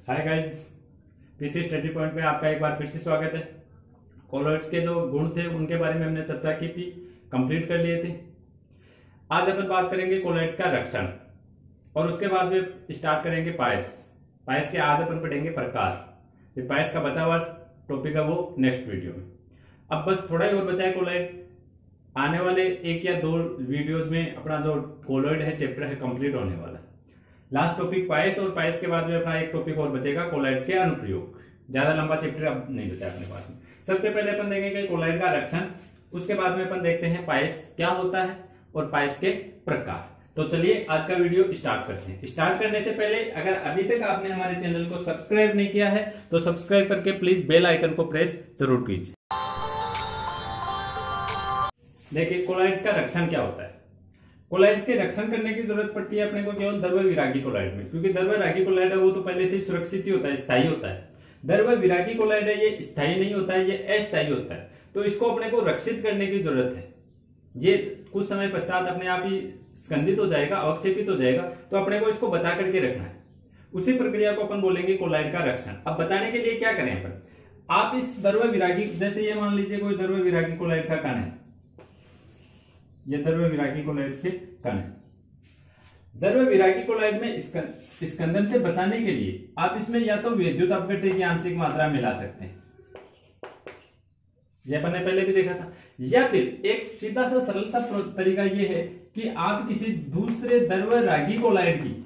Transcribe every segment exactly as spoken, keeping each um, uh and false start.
हाय guys, PC study point में आपका एक बार फिर से स्वागत है। कोलॉइड्स के जो गुण थे उनके बारे में हमने चर्चा की थी, कंप्लीट कर लिए थे। आज अपन बात करेंगे कोलॉइड्स का रक्षण और उसके बाद में स्टार्ट करेंगे पायस। पायस के आज अपन पढ़ेंगे प्रकार। फिर पायस का बचा हुआ टॉपिक है वो नेक्स्ट वीडियो में। अब बस थोड़ा ही और बचा है कोलॉइड। आने वाले एक या दो वीडियोज में अपना जो कोलॉइड है चैप्टर है कंप्लीट होने वाला है। लास्ट टॉपिक पायस और पायस के बाद में अपना एक टॉपिक और बचेगा कोलॉइड्स के अनुप्रयोग। ज्यादा लंबा चैप्टर अब नहीं बचा अपने पास में। सबसे पहले अपन देखेंगे कोलॉइड का रक्षण, उसके बाद में अपन देखते हैं पायस क्या होता है और पायस के प्रकार। तो चलिए आज का वीडियो स्टार्ट करते हैं। स्टार्ट करने से पहले अगर अभी तक आपने हमारे चैनल को सब्सक्राइब नहीं किया है तो सब्सक्राइब करके प्लीज बेल आइकन को प्रेस जरूर कीजिए। देखिए कोलॉइड्स का रक्षण क्या होता है। कोलॉइड्स के रक्षण करने की जरूरत पड़ती है अपने को केवल द्रव्य विरागी कोलॉइड में, क्योंकि द्रव्य विरागी कोलॉइड है वो तो पहले से ही सुरक्षित ही होता है, स्थायी होता है। द्रव्य विरागी कोलॉइड है ये स्थायी नहीं होता है, ये अस्थायी होता है। तो इसको अपने को रक्षित करने की जरूरत है। ये कुछ समय पश्चात अपने आप ही स्कंदित हो जाएगा, अवक्षेपित हो जाएगा, तो अपने को इसको बचा करके रखना है। उसी प्रक्रिया को अपन बोलेंगे कोलॉइड का रक्षण। अब बचाने के लिए क्या करें अपन, आप इस द्रव्य विरागी, जैसे ये मान लीजिए कोई द्रव्य विरागी कोलॉइड का कण है, ये द्रव्य विरागी कोलॉइड्स के कण है। द्रव्य विरागी कोलॉइड में स्कंदन से बचाने के लिए आप इसमें या तो विद्युत अपघट्य की आंशिक मात्रा मिला सकते हैं, यह अपन ने पहले भी देखा था, या फिर एक सीधा सा सरल सा तरीका यह है कि आप किसी दूसरे द्रव्य रागी कोलॉइड की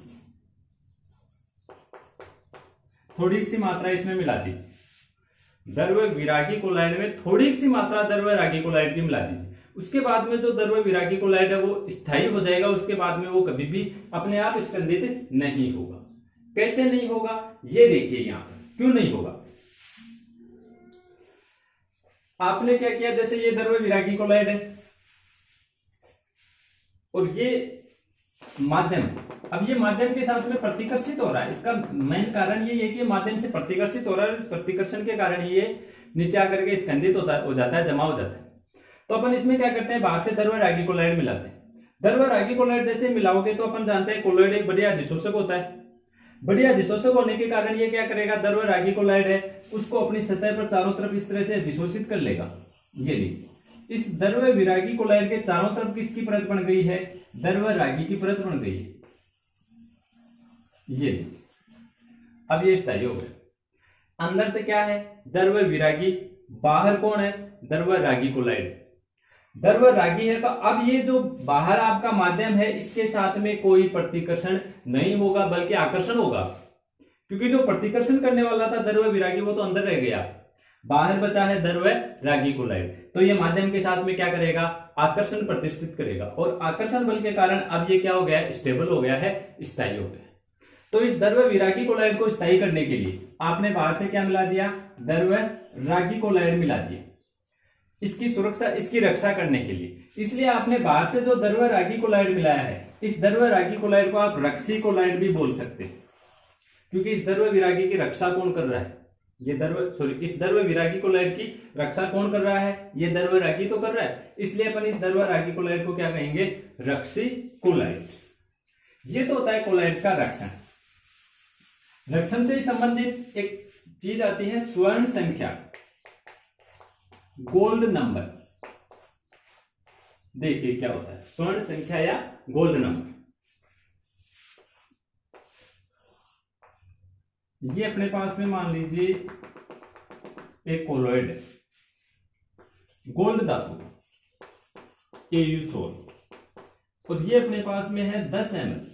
थोड़ी सी मात्रा इसमें मिला दीजिए। द्रव्य विरागी कोलॉइड में थोड़ी सी मात्रा द्रव्य रागी कोलॉइड की मिला दीजिए। उसके बाद में जो द्रव्य विरागी कोलॉइड है वो स्थायी हो जाएगा। उसके बाद में वो कभी भी अपने आप स्कंदित नहीं होगा। कैसे नहीं होगा ये देखिए यहां पर, क्यों नहीं होगा। आपने क्या किया, जैसे ये द्रव्य विरागी कोलॉइड है और ये माध्यम, अब ये माध्यम के साथ में प्रतिकर्षित हो रहा है। इसका मेन कारण ये है कि माध्यम से प्रतिकर्षित हो रहा है। इस प्रतिकर्षण के कारण ये नीचे आकर के स्कंदित होता हो जाता है, जमा हो जाता है। तो अपन इसमें क्या करते हैं, बाहर से द्रव्य रागी कोलॉइड मिलाते हैं। द्रव्य रागी कोलॉइड जैसे मिलाओगे तो अपन जानते हैं कोलॉइड एक बढ़िया अधिशोषक होता है। बढ़िया अधिशोषक होने के कारण ये क्या करेगा, द्रव्य रागी कोलॉइड है उसको अपनी सतह पर चारों तरफ इस तरह से अधिशोषित कर लेगा। ये लीजिए, इस द्रव्य विरागी कोलॉइड के चारों तरफ किसकी परत बन गई है, द्रव्य रागी की परत बन गई है। ये लीजिए, अब ये स्थायी हो गया। अंदर तो क्या है, द्रव्य विरागी, बाहर कौन है, द्रव्य रागी कोलॉइड। द्रव्य रागी है तो अब ये जो बाहर आपका माध्यम है इसके साथ में कोई प्रतिकर्षण नहीं होगा बल्कि आकर्षण होगा, क्योंकि जो प्रतिकर्षण करने वाला था द्रव्य विरागी वो तो अंदर रह गया। बाहर बचा है द्रव्य रागी कोलॉइड, तो ये माध्यम के साथ में क्या करेगा, आकर्षण प्रदर्शित करेगा। और आकर्षण बल के कारण अब ये क्या हो गया, स्टेबल हो गया है, स्थायी हो गया। तो इस द्रव्य विरागी कोलॉइड को स्थायी करने के लिए आपने बाहर से क्या मिला दिया, द्रव्य रागी कोलॉइड मिला दिया, इसकी सुरक्षा, इसकी रक्षा करने के लिए। इसलिए आपने बाहर से जो द्रव्य रागी कोलॉइड मिलाया है, इस द्रव्य रागी कोलॉइड को आप रक्षी कोलॉइड भी बोल सकते हैं, क्योंकि इस द्रव्य विरागी की रक्षा कौन कर रहा है, ये द्रव्य सॉरी इस द्रव्य विरागी कोलॉइड की रक्षा कौन कर रहा है, ये द्रव्य रागी तो कर रहा है। इसलिए अपन इस द्रव्य रागी कोलॉइड को क्या कहेंगे, रक्षी कोलॉइड। ये तो होता है कोलॉइड्स का रक्षण। रक्षण से संबंधित एक चीज आती है स्वर्ण संख्या, गोल्ड नंबर। देखिए क्या होता है स्वर्ण संख्या या गोल्ड नंबर। ये अपने पास में मान लीजिए एक कोलॉइड है, गोल्ड धातु ए यू सोल, और ये अपने पास में है दस एम एल।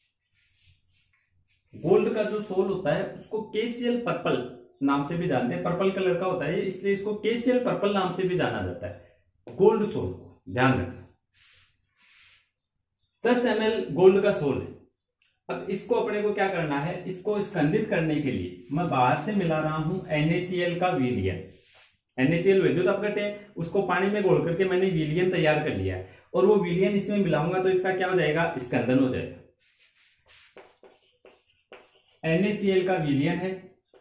गोल्ड का जो सोल होता है उसको केसीएल पर्पल नाम से भी जानते हैं, पर्पल कलर का होता है इसलिए इसको केसीएल पर्पल नाम से भी जाना जाता है। गोल्ड सोल, ध्यान रखना, दस एम एल गोल्ड का सोल है। अब इसको अपने को क्या करना है, इसको स्कंदित करने के लिए मैं बाहर से मिला रहा हूं NaCl का विलयन। NaCl विद्युत अपघट्य है, उसको पानी में घोल करके मैंने विलयन तैयार कर लिया है, और वो विलयन इसमें मिलाऊंगा तो इसका क्या हो जाएगा, स्कंदन हो जाएगा। NaCl का विलयन है,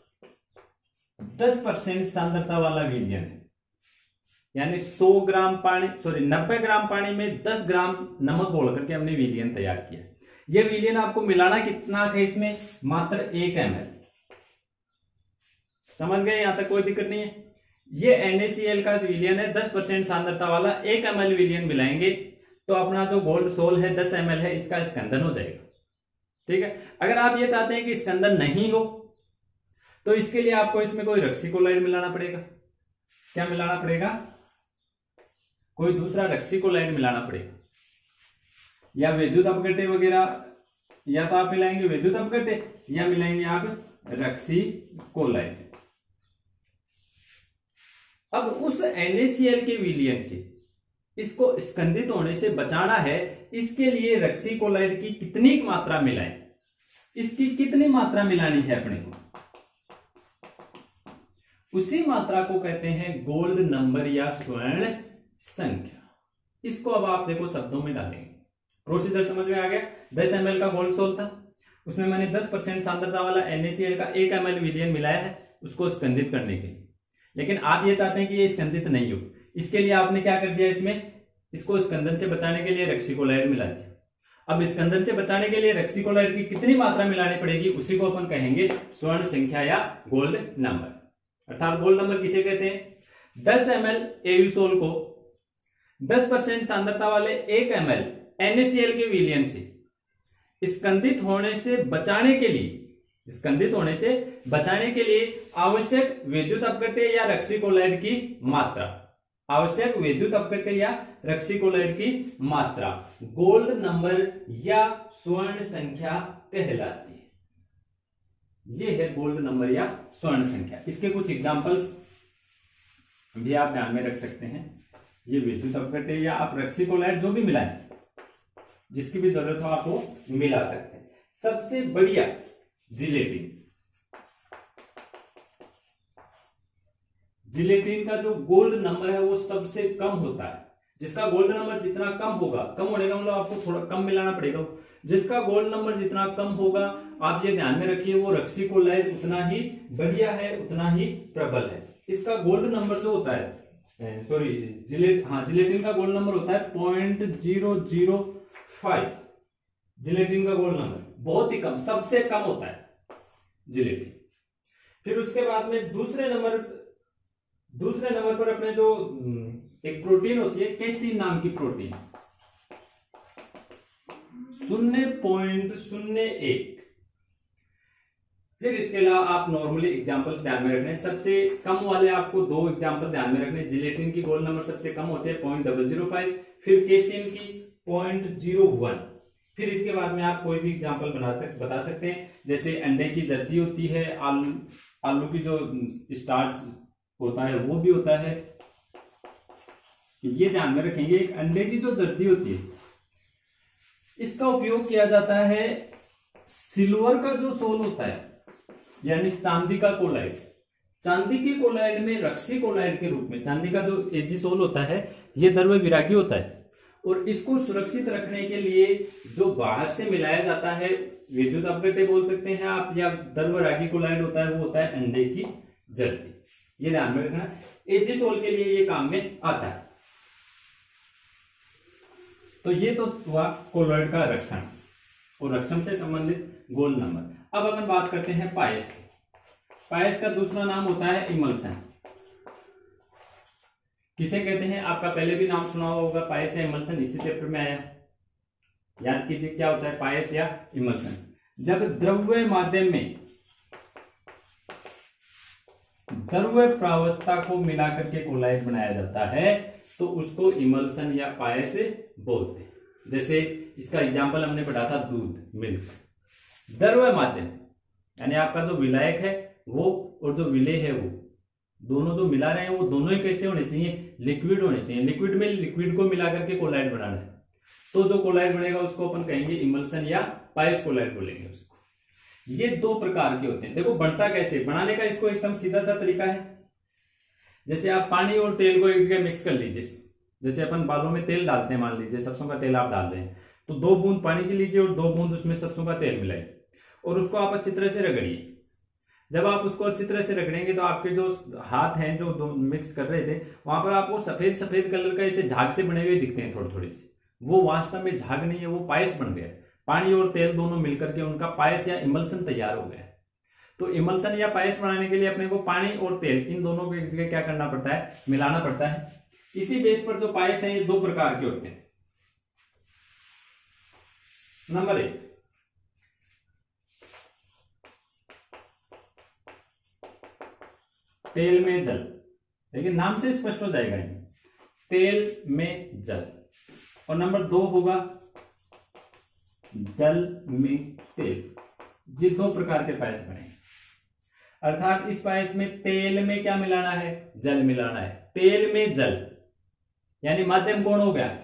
दस परसेंट सांद्रता वाला विलयन है, यानी सौ ग्राम पानी सॉरी नब्बे ग्राम पानी में दस ग्राम नमक घोल करके हमने विलयन तैयार किया। यह विलयन आपको मिलाना कितना है इसमें, मात्र एक एम एल। समझ गए, यहां तक कोई दिक्कत नहीं है। ये NaCl का विलयन है, दस परसेंट सांद्रता वाला एक एम एल विलयन मिलाएंगे तो अपना जो गोल्ड सोल है दस एम एल है, इसका स्कंदन हो जाएगा। ठीक है। अगर आप ये चाहते हैं कि स्कंदन नहीं हो तो इसके लिए आपको इसमें कोई रक्सीकोलाइड मिलाना पड़ेगा। क्या मिलाना पड़ेगा? कोई दूसरा रक्सीकोलाइड मिलाना पड़ेगा, या विद्युत अपघट्य वगैरह, या तो आप मिलाएंगे विद्युत अपघट्य या मिलाएंगे आप रक्सीकोलाइड। अब उस NaCl के विलयन से इसको स्कंदित होने से बचाना है, इसके लिए रक्सीकोलाइड की कितनी मात्रा मिलाएं, इसकी कितनी मात्रा मिलानी है अपने को, उसी मात्रा को कहते हैं गोल्ड नंबर या स्वर्ण संख्या। इसको अब आप देखो शब्दों में डालेंगे। प्रोसीजर समझ में आ गया। दस एम एल का गोल्ड सोल था, उसमें मैंने दस परसेंट सांद्रता वाला NaCl का एक एम एल विलयन मिलाया है उसको स्कंदित करने के लिए। लेकिन आप ये चाहते हैं कि ये स्कंदित नहीं हो, इसके लिए आपने क्या कर दिया, इसमें इसको स्कंदन से बचाने के लिए रक्सीकोलाइड मिला दिया। अब स्कंदन से बचाने के लिए रक्सीकोलाइड की कितनी मात्रा मिलानी पड़ेगी, उसी को अपन कहेंगे स्वर्ण संख्या या गोल्ड नंबर। अर्थात गोल्ड नंबर किसे कहते हैं? दस एम एल एयूसोल को दस परसेंट सांद्रता वाले एक एम एल NaCl के विलयन से स्कंदित होने से बचाने के लिए स्कंदित होने से बचाने के लिए आवश्यक विद्युत अपघट्य या रक्सीकोलाइड की मात्रा आवश्यक विद्युत अपघट्य या रक्सीकोलाइड की मात्रा गोल्ड नंबर या स्वर्ण संख्या कहलाती है। ये है गोल्ड नंबर या स्वर्ण संख्या। इसके कुछ एग्जांपल्स भी आप ध्यान में रख सकते हैं। ये विद्युत अपघट्य या आप रक्सीकोलाइड जो भी मिलाएं, जिसकी भी जरूरत हो आप वो मिला सकते हैं। सबसे बढ़िया जिलेटिन जिलेटिन का जो गोल्ड नंबर है वो सबसे कम होता है। जिसका गोल्ड नंबर जितना कम होगा, कम होने का मतलब आपको थोड़ा कम मिलाना पड़ेगा। जिसका गोल्ड नंबर जितना कम होगा, आप ये ध्यान में रखिए, वो रक्सीकोलाइड उतना ही बढ़िया है, उतना ही प्रबल है। इसका गोल्ड नंबर जो होता है, सॉरी जिलेट हाँ जिलेटिन का गोल्ड नंबर होता है point zero zero five. Gelatin का गोल्ड नंबर बहुत ही कम, सबसे कम होता है जिलेटिन। फिर उसके बाद में दूसरे नंबर दूसरे नंबर पर अपने जो एक प्रोटीन होती है कैसीन नाम की प्रोटीन, शून्य पॉइंट शून्य एक। फिर इसके अलावा आप नॉर्मली एग्जांपल्स ध्यान में रखने, सबसे कम वाले आपको दो एग्जांपल ध्यान में रखने। जिलेटिन की गोल्ड नंबर सबसे कम होते हैं पॉइंट डबल जीरो फाइव, फिर कैसीन की पॉइंट जीरो वन। फिर इसके बाद में आप कोई भी एग्जांपल बना सक बता सकते हैं, जैसे अंडे की जर्दी होती है, आलू आलू की जो स्टार्च होता है वो भी होता है। ये ध्यान में रखेंगे, एक अंडे की जो जर्दी होती है इसका उपयोग किया जाता है सिल्वर का जो सोल होता है, यानी चांदी का कोलाइड। चांदी के कोलाइड में रक्सी कोलाइड के रूप में चांदी का जो एजी सोल होता है ये द्रव्य विरागी होता है, और इसको सुरक्षित रखने के लिए जो बाहर से मिलाया जाता है, विद्युत अपघट्य बोल सकते हैं आप, या द्रव्यरागी कोलाइड होता है, वो होता है अंडे की जर्दी। ये ध्यान में रखना, एजी सोल के लिए ये काम में आता है। तो ये तो हुआ कोलॉइड का रक्षण और रक्षण से संबंधित गोल्ड नंबर। अब अपन बात करते हैं पायस की। पायस का दूसरा नाम होता है इमल्सन। किसे कहते हैं? आपका पहले भी नाम सुना होगा, पायस या इमल्सन, इसी चैप्टर में आया। याद कीजिए क्या होता है पायस या इमल्सन। जब द्रव्य माध्यम में द्रव्य प्रावस्था को मिलाकर के कोलाइड बनाया जाता है तो उसको इमल्सन या पायस बोलते हैं। जैसे इसका एग्जांपल हमने पढ़ा था दूध, मिल्क। द्रव्य माध्यम यानी आपका जो विलायक है वो और जो विलेय है वो दोनों जो मिला रहे हैं वो दोनों ही कैसे होने चाहिए? लिक्विड होने चाहिए। लिक्विड में लिक्विड को मिला करके कोलाइड बनाना है, तो जो कोलाइड बनेगा उसको अपन कहेंगे इमल्सन या पायस कोलाइड बोलेंगे उसको। ये दो प्रकार के होते हैं। देखो बनता कैसे, बनाने का इसको एकदम सीधा सा तरीका है। जैसे आप पानी और तेल को एक जगह मिक्स कर लीजिए। जैसे अपन बालों में तेल डालते हैं, मान लीजिए सरसों का तेल आप डाल रहे हैं, तो दो बूंद पानी की लीजिए और दो बूंद उसमें सरसों का तेल मिलाइए और उसको आप अच्छी तरह से रगड़िए। जब आप उसको अच्छी तरह से रगड़ेंगे तो आपके जो हाथ हैं जो दो मिक्स कर रहे थे वहां पर आपको सफेद सफेद कलर का ऐसे झाग से बने हुए दिखते हैं थोड़े थोड़े से। वो वास्तव में झाग नहीं है, वो पायस बन गया। पानी और तेल दोनों मिलकर के उनका पायस या इमल्सन तैयार हो गया। तो इमल्सन या पायस बनाने के लिए अपने को पानी और तेल इन दोनों को एक जगह क्या करना पड़ता है, मिलाना पड़ता है। इसी बेस पर जो पायस है ये दो प्रकार के होते हैं। नंबर एक, तेल में जल, लेकिन नाम से स्पष्ट हो जाएगा ये, तेल में जल। और नंबर दो होगा जल में तेल। ये दो प्रकार के पायस बने, अर्थात इस पायस में तेल में क्या मिलाना है, जल मिलाना है। तेल में जल यानी माध्यम कौन हो गया,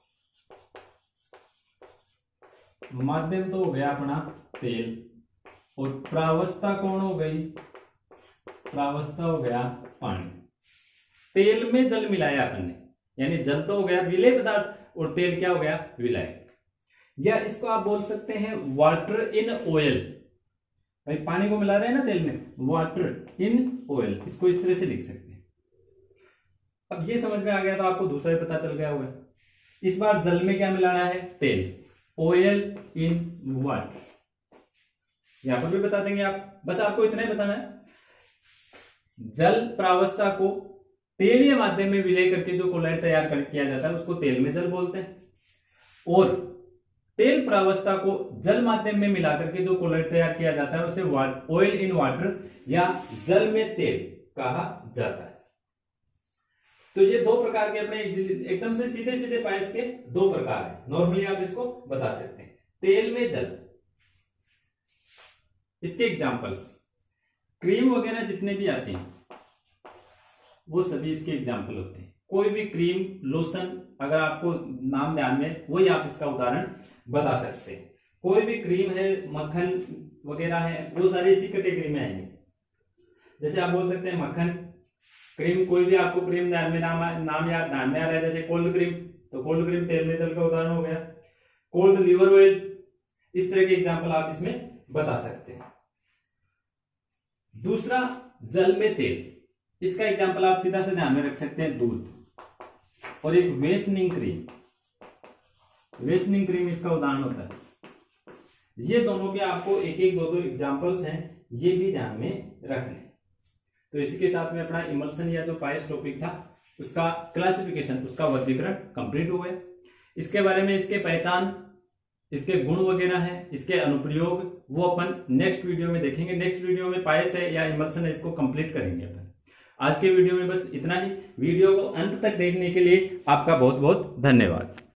माध्यम तो हो गया अपना तेल, और प्रावस्था कौन हो गई, प्रावस्था हो गया पानी। तेल में जल मिलाया अपन ने, यानी जल तो हो गया विलेय पदार्थ और तेल क्या हो गया, विलायक। या इसको आप बोल सकते हैं वाटर इन ऑयल, भाई पानी को मिला रहे हैं ना तेल में, वाटर इन ऑयल, इसको इस तरह से लिख सकते हैं। अब ये समझ में आ गया तो आपको दूसरा भी पता चल गया होगा। इस बार जल में क्या मिलाना है, तेल, ऑयल इन वाटर, यहां पर भी बता देंगे आप, बस आपको इतना ही बताना है। जल प्रावस्था को तेलीय माध्यम में विलय करके जो कोलाइड तैयार कर किया जाता है उसको तेल में जल बोलते हैं, और तेल प्रावस्था को जल माध्यम में मिलाकर के जो कोलाइड तैयार किया जाता है उसे ऑयल इन वाटर या जल में तेल कहा जाता है। तो ये दो प्रकार के अपने एकदम से सीधे सीधे पायस के दो प्रकार हैं, नॉर्मली आप इसको बता सकते हैं। तेल में जल, इसके एग्जांपल्स क्रीम वगैरह जितने भी आते हैं वो सभी इसके एग्जाम्पल होते हैं। कोई भी क्रीम, लोशन, अगर आपको नाम ध्यान में, वही आप इसका उदाहरण बता सकते हैं। कोई भी क्रीम है, मक्खन वगैरह है, वो सारे इसी कैटेगरी में आएंगे। जैसे आप बोल सकते हैं मक्खन, क्रीम, कोई भी आपको क्रीम ध्यान में नाम नाम याद ध्यान में आ रहा है, जैसे कोल्ड क्रीम, तो कोल्ड क्रीम तेल में जल का उदाहरण हो गया। कोल्ड लिवर ऑयल, इस तरह के एग्जाम्पल आप इसमें बता सकते हैं। दूसरा जल में तेल, इसका एग्जाम्पल आप सीधा से ध्यान में रख सकते हैं, दूध। और एक वेसनिंग क्रीम, वेसनिंग क्रीम इसका उदाहरण होता है। ये दोनों के आपको एक एक दो दो एग्जाम्पल्स हैं, ये भी ध्यान में रखने। तो इसी के साथ में अपना इमल्सन या जो पायस टॉपिक था उसका क्लासिफिकेशन, उसका वर्गीकरण कंप्लीट हुआ है। इसके बारे में, इसके पहचान, इसके गुण वगैरह हैं, इसके अनुप्रयोग, वो अपन नेक्स्ट वीडियो में देखेंगे। नेक्स्ट वीडियो में पायस है या इमल्सन है इसको कंप्लीट करेंगे अपन। आज के वीडियो में बस इतना ही। वीडियो को अंत तक देखने के लिए आपका बहुत बहुत धन्यवाद।